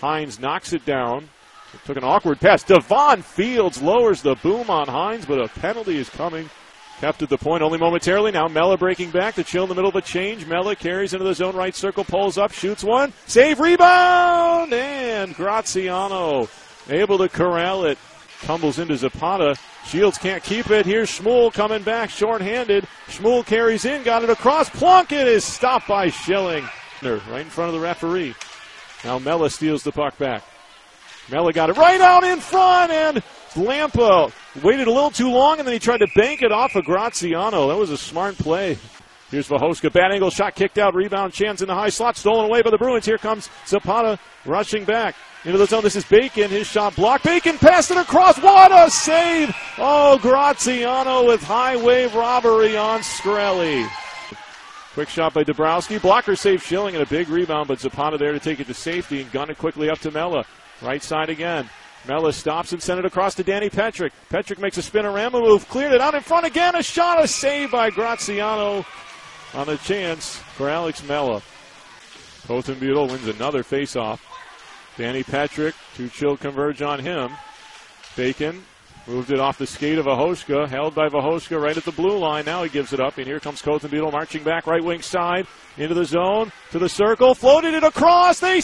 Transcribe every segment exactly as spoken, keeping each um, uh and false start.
Hines knocks it down. It took an awkward pass. Devon Fields lowers the boom on Hines, but a penalty is coming. Kept at the point only momentarily. Now Mella breaking back. The chill in the middle of a change. Mella carries into the zone right circle, pulls up, shoots one. Save, rebound, and Graziano able to corral it. Tumbles into Zapata. Shields can't keep it. Here's Schmuel coming back shorthanded. Schmuel carries in, got it across. Plunkett is stopped by Schilling. Right in front of the referee. Now Mella steals the puck back. Mella got it right out in front, and Lampa waited a little too long, and then he tried to bank it off of Graziano. That was a smart play. Here's Vahoska. Bad angle shot kicked out. Rebound chance in the high slot. Stolen away by the Bruins. Here comes Zapata rushing back into the zone. This is Bacon. His shot blocked. Bacon passed it across. What a save! Oh, Graziano with high wave robbery on Skrelly. Quick shot by Dabrowski. Blocker save Schilling and a big rebound, but Zapata there to take it to safety and gun it quickly up to Mella. Right side again. Mella stops and sends it across to Danny Petrick. Petrick makes a spinorama move. Cleared it out in front again. A shot, a save by Graziano on a chance for Alex Mella. Cothenbutel wins another faceoff. Danny Petrick, two chill converge on him. Bacon moved it off the skate of Vahoska, held by Vahoska right at the blue line. Now he gives it up, and here comes Cothenbutel marching back right wing side into the zone, to the circle, floated it across, they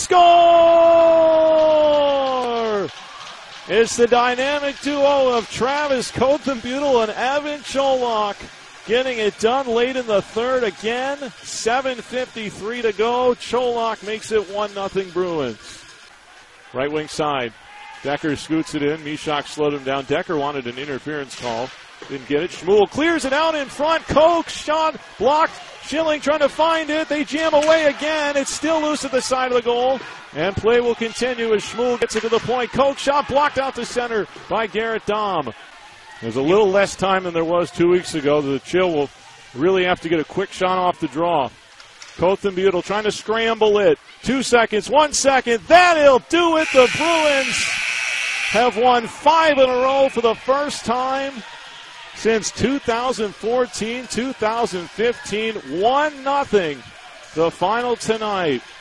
score! It's the dynamic duo of Travis Cothenbutel and Evan Cholak getting it done late in the third again. seven fifty-three to go. Cholak makes it one nothing Bruins. Right wing side. Decker scoots it in. Mishak slowed him down. Decker wanted an interference call. Didn't get it. Schmuel clears it out in front. Koch shot blocked. Schilling trying to find it. They jam away again. It's still loose at the side of the goal. And play will continue as Schmuel gets it to the point. Koch shot blocked out to center by Garrett Dahm. There's a little less time than there was two weeks ago. The Chill will really have to get a quick shot off the draw. Cothenbutel trying to scramble it. Two seconds, one second. That'll do it. The Bruins have won five in a row for the first time since two thousand fourteen, two thousand fifteen. one nothing. The final tonight.